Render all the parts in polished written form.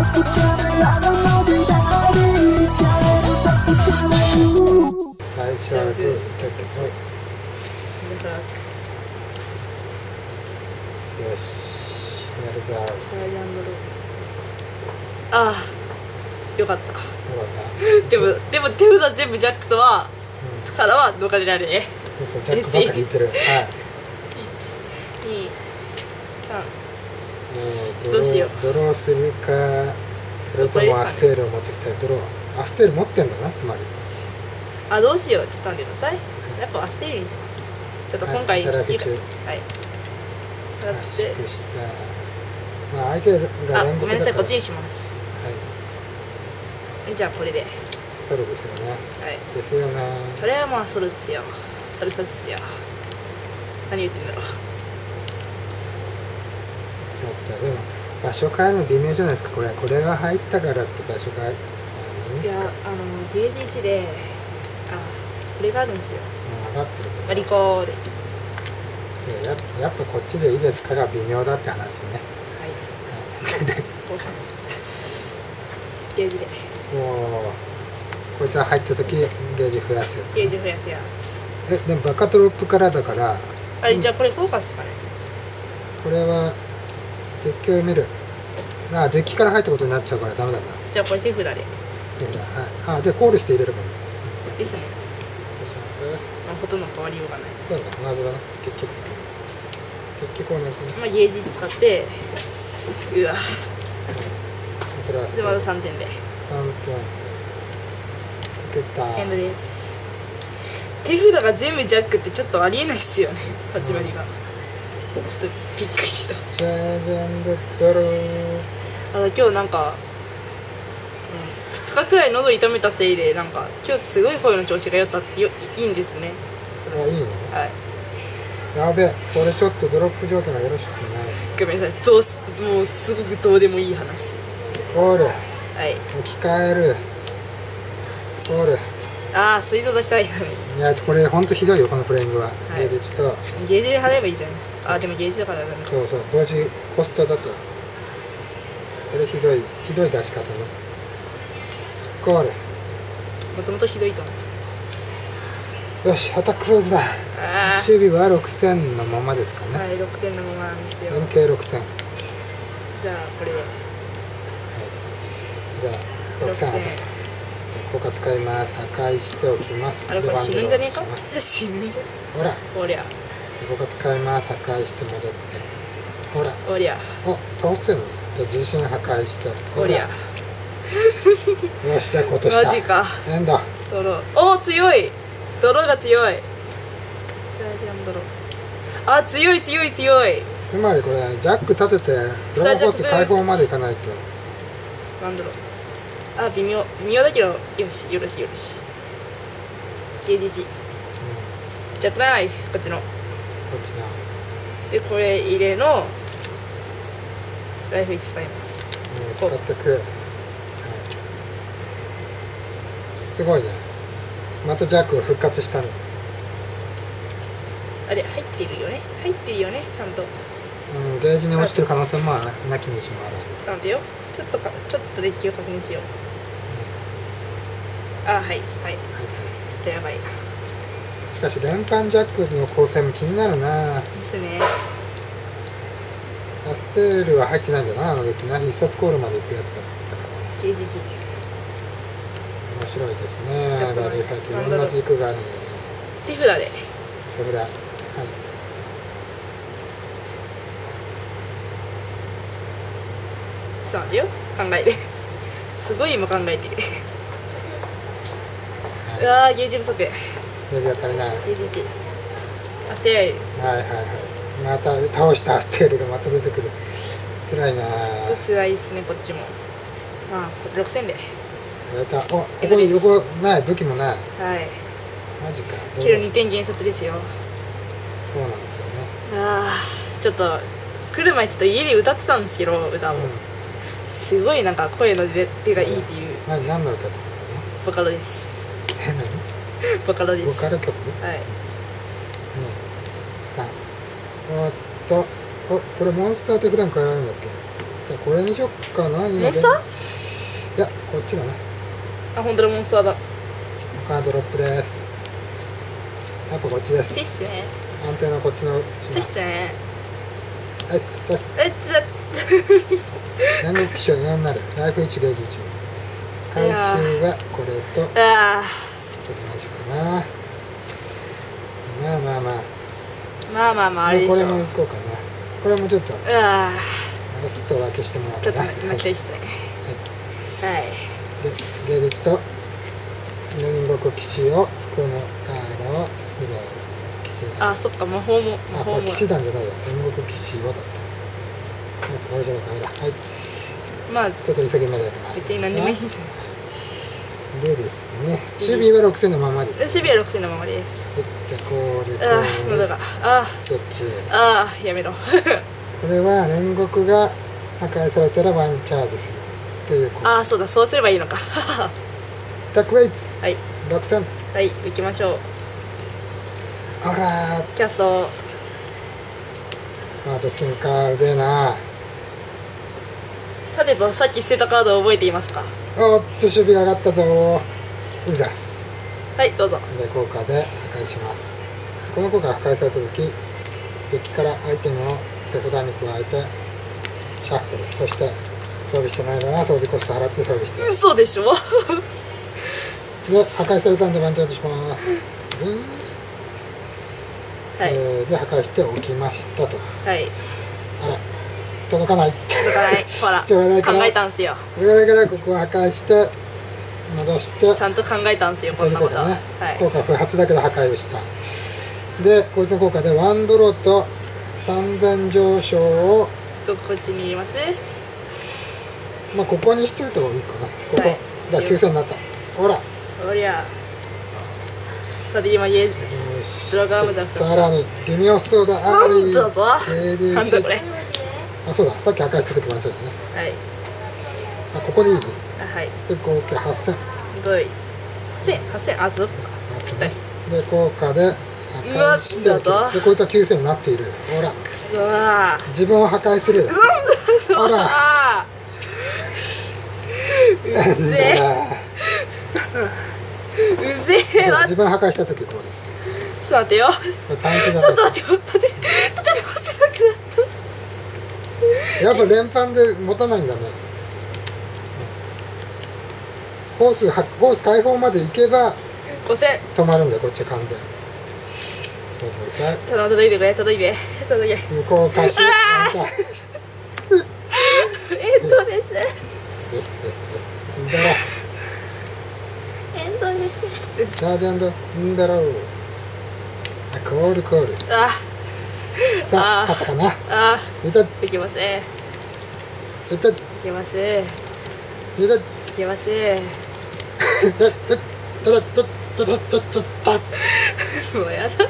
最初はグー、ちょっとよし、やるぞ。 チャーリーアンドロー。ああ、よかった。 よかった。 でも手札全部ジャックとは、からは逃れられねそうそう、ジャックばっか引いてる。はい。 1、2、3。 もどうしよう。 ドローするか、それともアステールを持ってきたい。ドロー。アステール持ってんだな、つまり。 あ、どうしよう。ちょっと待ってください。やっぱアステールにします。ちょっと今回はい、 はい。 圧縮払ってした。まあ、相手が連ごめんなさい、 続だから。 こっちにします。 はい。 じゃあこれで。 ソロですよね。 はい。 ですよね。 それはまあソロですよ。それですよ。何言ってんだろう。 ちょっとでも場所変えるの微妙じゃないですか。これが入ったからって場所変えいいんですか。 ゲージ1でこれがあるんですよ。 分かってるけど。 割り子で。 やっぱこっちでいいですかが微妙だって話ね。 はい。ゲージで。 もうこいつは入った時ゲージ増やすやつ、 ゲージ増やすやつ。 でもバカトロップからだから。 じゃあこれフォーカスですかね。 これはデッキを読める。デッキから入ったことになっちゃうからダメだな。 じゃあこれ手札で。 手札、はい。でコールして入れればいい。 ですね。 どうします。 ほとんど変わりようがない。 そうだ、同じだな。結局同じだね。 ゲージ使ってうわそれはでまず3点で 3点受けた。 エンドです。手札が全部ジャックってちょっとありえないっすよね。始まりがちょっとびっくりした。 チャージャンドドロー。 今日なんか、2日くらい喉痛めたせいでなんか今日すごい声の調子がいいんですね。 いいの？ はい。 やべえ、これちょっとドロップ条件がよろしくない。 ごめんなさい。もうすごくどうでもいい話。 コール。 はい。 置き換える。コール。 水道出したいのに。 いや、これほんとひどいよ、このプレイングは。ゲージ1と。 ゲージで払えばいいじゃないですか。でもゲージだからダメ。 そうそう、同時コストだと。これひどい出し方ね。コール。 もともとひどいと思う。 よし、アタックフェーズだ。守備は6000のままですかね。 はい、6000のままなんですよ。 連携6000。 じゃあこれで。 じゃあ6000アタック。効果使います。破壊しておきます。 これ死ぬんじゃねえか。死ぬんじゃねえ。ほら。 おりゃ。 効果使います。破壊して戻って。ほら。 おりゃ。 倒せんの。じゃあ地震破壊して。 おりゃ。 よし、じゃあ今年だ。 マジか。 エンド。 泥。強い。泥が強い。チャージアンドロー。強い。 つまりこれジャック立ててドラゴンボス解放までいかないと。 なんだろう。微妙だけどよし。ゲージ1。ジャックナイフこっちの。でこれ入れのライフ1使います。 使ってく。すごいね。またジャックが復活したね。 入ってるよねちゃんと。 ゲージに落ちてる可能性もなきにしもあらず。 ちょっと待ってよ。ちょっとデッキを確認しよう。はい。ちょっとやばいな。 しかし連番ジャックの構成も気になるな。 ですね。 アステールは入ってないんだな、あのデッキな。必殺コールまで行くやつだったから。 ゲージ1。 面白いですね。バリュー書いていろんな軸があるので。 手札で。 手札。はい。 ちょっと待ってよ。考える。すごい今考えてる。うわー、ゲージ不足。 ゲージが足りない。 ゲージ1。アステール。 また倒したアステールがまた出てくる。辛いな。 ちょっと辛いですね、こっちも。6000で。 ここに横ない、武器もない。 はい。 マジか。 けど2点減殺ですよ。 そうなんですよね。 ちょっと来る前ちょっと家で歌ってたんですけど、歌を。すごいなんか声の出がいいっていう。 何の歌ってたの？ ボカロです。 何？ ボカロです。 ボカロ曲？ はい。 1、2、3。これモンスターって普段変えられるんだっけ？ じゃあこれにしよっかな。今モンスター？ いや、こっちだな。 あ、本当だ、モンスターだ。 カードロップです。やっぱこっちです。 そうっすね。 安定のこっちのしそうっます。 すね。 はい、さ南国気象4になる。ライフ1レジ中。回収はこれと、ちょっとあ何しようかな。まあまあまあ。 まあまあまあ、あれでしょ。 これもいこうかな。これもちょっとあ裾分けしてもらおうちょかな。 っと泣きたいっすね。はい。 で、芸術と煉獄騎士を含むカードを入れる。騎士団。 あ、そっか、魔法も。 あ、これ騎士団じゃないよ。煉獄騎士をだった。これじゃダメだ。はい。 まあ、 ちょっと急ぎまでやってます。 別に何でもいいんじゃない。 でですね、守備は6000のままです。 守備は6000のままです。 じゃあこれああ、喉が。あそっち。 あ、やめろ。 これは煉獄が破壊されたらワンチャージするっていうこと。 ああ、そうだ、そうすればいいのか。 タックウェイツはい 6000。 はい、行きましょう。 あらー、 キャスト。 ドッキングか。うぜえな。 さてと、さっき捨てたカードを覚えていますか？ おっと、守備が上がったぞー。うざっす。 はい、どうぞ。 で、効果で破壊します。この効果が破壊されたとき、デッキからアイテムを手札に加えてシャッフル、そして装備してないなら装備コスト払って装備して、 嘘でしょ？ で、破壊されたんでワンチャージします。 はい、 で、破壊しておきましたと。 はい、 あら、届かない。 届かない。ほら、 しょうがないから考えたんすよ。 それだからここを破壊して戻して、 ちゃんと考えたんすよ、こんなことは。 ね、 はい。 効果不発だけど破壊をした。で、こいつの効果でワンドローと3000上昇を、 どこっちに入れます？ まあここにしといた方がいいかな。ここ、 はいだから9000になった。ほら。 おりゃ。さて今ドラゴンアームザフさらに微妙そうだ。あり。 なんだぞ。なんだこれ。 あ、そうだ。さっき破壊した時もあったじゃね。 はい。 あ、ここでいい？ あ、はい。 で、合計8000。 どうい？8000、あ、ずっとぴったり。 で、効果で破壊しておく。で、こいつは9000になっている。ほら。 くそー。 自分を破壊する。ほら。 うぜうぜえわ。 自分破壊した時こうです。 ちょっと待ってよ。ちょっと待ってよ。立て直せなくなった。 やっぱ連番で持たないんだね。ホース開放まで行けば 5000 止まるんだよ、こっちは完全。 届いてくれ、届いて向こう貸し。 エンドです。エンドです。 チャージんだろう。コール。 あ、 さあ、勝ったかな。 あ、 いた。 いけます。 いた。 いけます。いけます。もうやだ。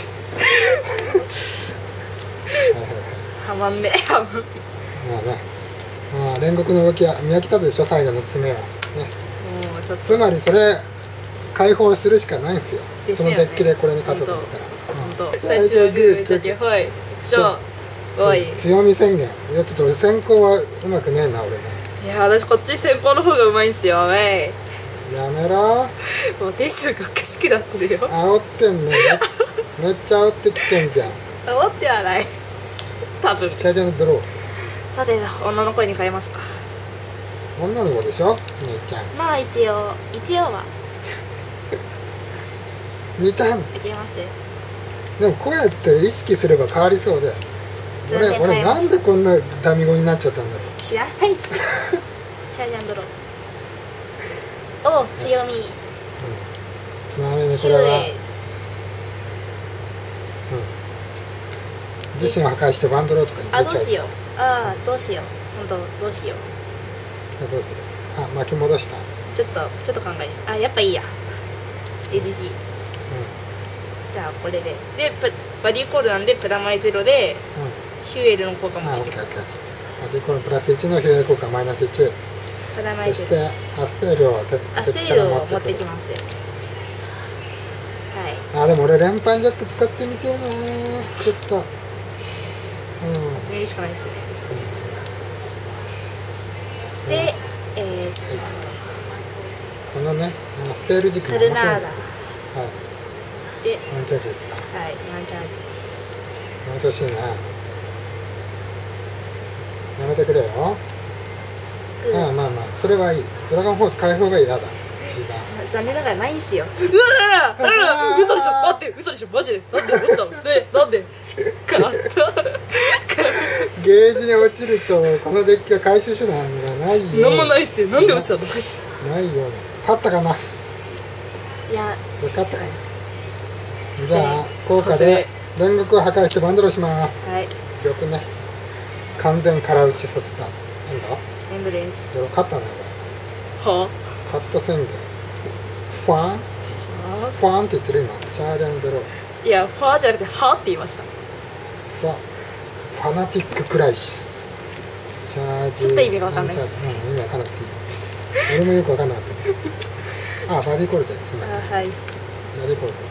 はまんね。 まあね、まあ煉獄の動きは見飽きたでしょ、最後の詰めはね。 もうちょっとつまりそれ解放するしかないんですよ。 ですよね。 そのデッキでこれに勝とうと思ったら。 本当。最終グーじゃけほい。おい。 強み宣言。いや、ちょっと俺先行はうまくねえな、俺ね。 いや、私こっち先行の方がうまいんすよ。おい。 やめろ。 もうテンションがおかしくなってるよ。 煽ってんね。めっちゃ煽ってきてんじゃん。 煽ってはない。多分。 チャージャーのドロー。 さて、女の声に変えますか。 女の子でしょ、姉ちゃん。 まあ一応は。 2ターン。 いけます。 でもこうやって意識すれば変わりそうで。俺なんでこんなダミ語になっちゃったんだろう。 知らないっす。チャージャンドロー。お、強み。 ちなみにこれは、自身を破壊してバンドローとかに入れちゃう。 どうしよう。どうしよう。本当どうしよう。 どうする。巻き戻した。 ちょっと考え。やっぱいいや。AGG。じゃあこれで。で、バディコールなんでプラマイ0で、ヒューエルの効果もできます。 バディコールプラス1のヒューエル効果マイナス1。 プラマイ0。 そしてアステールを持ってきます。 はい。でも俺連番ジャック使ってみてえな。ちょっと。 集めるしかないですね。 ステール軸も面白いんだよ。はい。 で、 ワンチャージですか。 はい、ワンチャージです。 やめてほしいな。やめてくれよ。ああ、まあまあ、それはいい。ドラゴンフォース解放が嫌だ。一番。 残念ながらないんすよ。うわ嘘でしょ。待って、嘘でしょ。マジで。なんで落ちたの？なんでゲージに落ちるとこのデッキは回収手段がないよ。 なんもないっすよ。なんで落ちたの？ ないよ。勝ったかな。 いや、 勝ったかな。じゃあ効果で煉獄を破壊してバンドロします。 はい。 強くね。完全空打ちさせた。なんだ？ エンドです。 でも勝ったねこれ。 は？ 勝った宣言。ファン？ファンって言ってる今。チャージャンドロー。 いや、ファーじゃなくてはって言いました。 ファナティッククライシス。チャージ。 ちょっと意味が分かんないです。 意味わかんなくていい。俺もよくわかんなかった。あ、バディコルテですね。 はい。 バディコル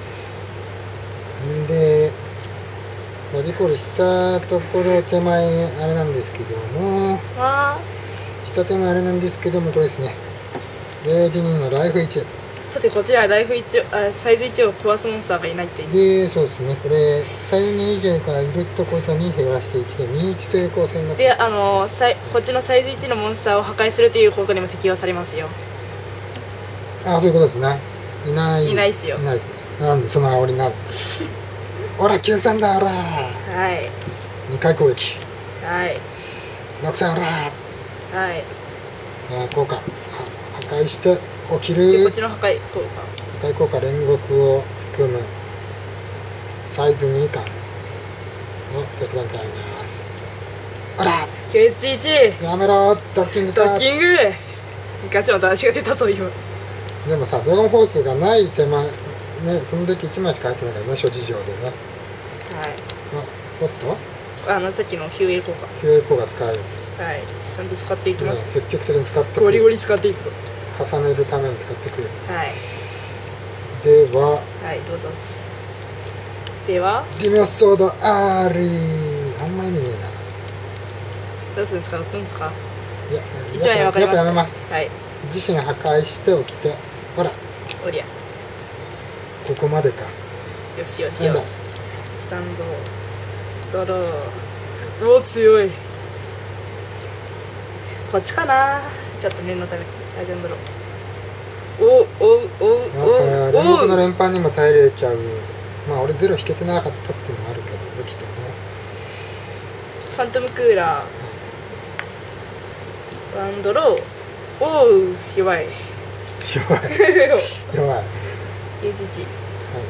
テ。で、バディコルしたところ手前あれなんですけども、下手前あれなんですけども、これですね。ゲージ2のライフ1。 さてこちらライフ1、サイズ1を壊すモンスターがいないっていう。 で、そうですね。これサイズ2以上がいるとこいつは2減らして1で21という構成になってで、こっちのサイズ1のモンスターを破壊するという効果にも適用されますよ。 ああ、そういうことですね。いないっすよ。 いないですね。なんでその煽りなんほら93だ、ほらはい。 2回攻撃。 はい 6000、ほらはい。 効果破壊して起きる。 でこっちの破壊効果。 破壊効果煉獄を含むサイズ2以下の手札に変えます。ほら QH1 やめろ、ドッキングか。 ドッキングガチの男子が出たぞ今。 でもさ、ドラゴンフォースがない手前ね、そのデッキ1枚しか入ってないからね、諸事情でね。 はい。 おっとさっきの QA 効果。 QA 効果使える。 はい。ちゃんと使っていきます。 積極的に使ってくる。 ゴリゴリ使っていくぞ。 重ねるために使ってくる。 はい。 では、 はい、どうぞ。ではディミオスソードアーリー。あんま意味ねえな。 どうするんですか？打つんですか？ いや、 一枚分かりました。 やめます。 はい。 自身破壊しておきて、ほらおりゃ。 ここまでか。 よしよしよし。スタンドドロー。おお、強い。こっちかな。ちょっと念のためチャージャンドロー。おだから煉獄の連発にも耐えれちゃう。まあ俺ゼロ引けてなかったっていうのもあるけど、武器とね。 ファントムクーラーワンドロー。おう、弱い弱い弱い。 ゲージ1。 はい。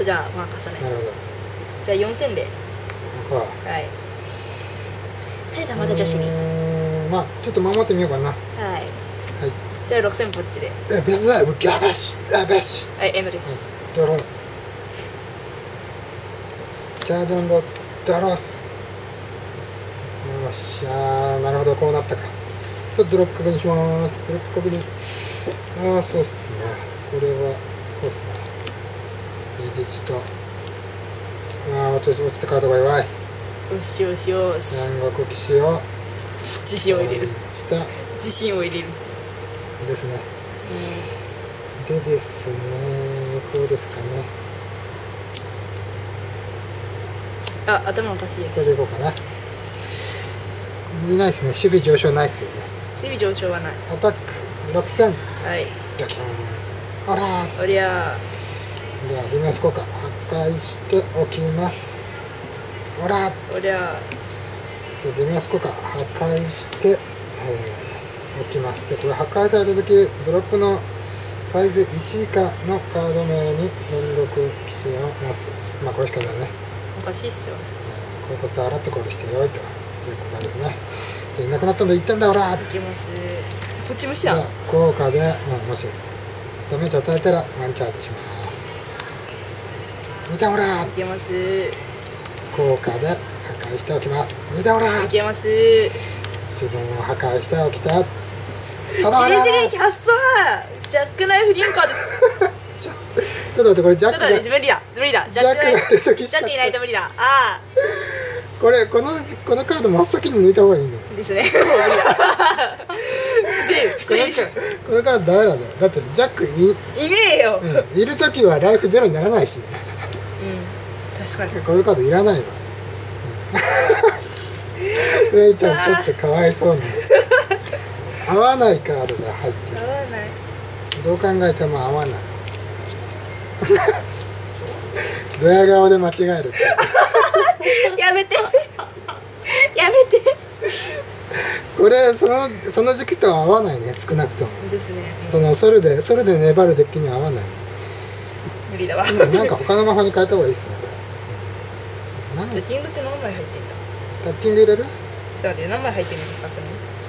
じゃあまあ重ね。 なるほど。 じゃあ4000で。 ここははい埼玉田女子に。 まあちょっと守ってみようかな。はい。 じゃあ6000こっちで。 やべやべしやべし。 はい、M です。 ドローン。チャージャンドドロース。よっしゃー、なるほど、こうなったか。ちょっとドロップ確認します。ドロップ確認。ああ、そうっすね。これはこうっすね。1とああ、落ちたカードが弱い。 よしよしよし。 煉獄騎士を自信を入れる。 した自信を入れるですね。でですね、こうですかね。 あ、頭おかしいです。 これでいこうかな。いないですね。守備上昇ないっすよね。 守備上昇はない。 アタック6000。 はい。 あらー。 おりゃー。ではディミオス効果破壊しておきます。おらー。おりゃー。でディミオス効果破壊して、おきます。でこれ破壊された時ドロップのサイズ1以下のカード名に煉獄騎士を持つ。まあこれしかないね。 おかしいっすよ。 こういうことで洗ってコールしてよいということですね。でいなくなったんで1点だ、おらー。 いきます。こっち無視やん。 効果で、もしダメージ与えたらワンチャージします。2点、おらー。 いけます。 効果で破壊しておきます。2点、おらー。 いけます。 自分を破壊しておきてとどめだ。 刑事撃発想。ジャックナイフリンカーです。 ちょっと待って、これジャックがちょっと無理だジャックナイフジャックいないと無理だ。ああこのカード真っ先に抜いた方がいいんだよ。 ですね。もう無理だ。で、普通にこのカードダメなんだよ。だってジャックいねえよ。 いるときはライフゼロにならないしね。 確かに。 こういうカードいらないわ。レイちゃんちょっとかわいそうに合わないカードが入ってる。 合わない。 どう考えても合わない。ドヤ顔で間違える。 やめて。やめて。 これその時期とは合わないね、少なくとも。 ですね。 そのソルで粘るデッキには合わない。 無理だわ。 なんか他の魔法に変えた方がいいっすね。 ドッキングって何枚入ってんだ。 ドッキング入れる？ ちょっと待って、何枚入ってんのか確認。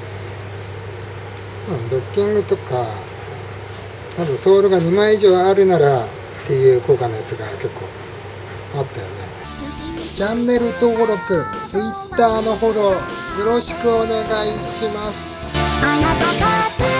そうね、ドッキングとか多分ソウルが2枚以上あるならっていう効果のやつが結構あったよね。チャンネル登録、Twitter のフォローよろしくお願いします。 あなたたち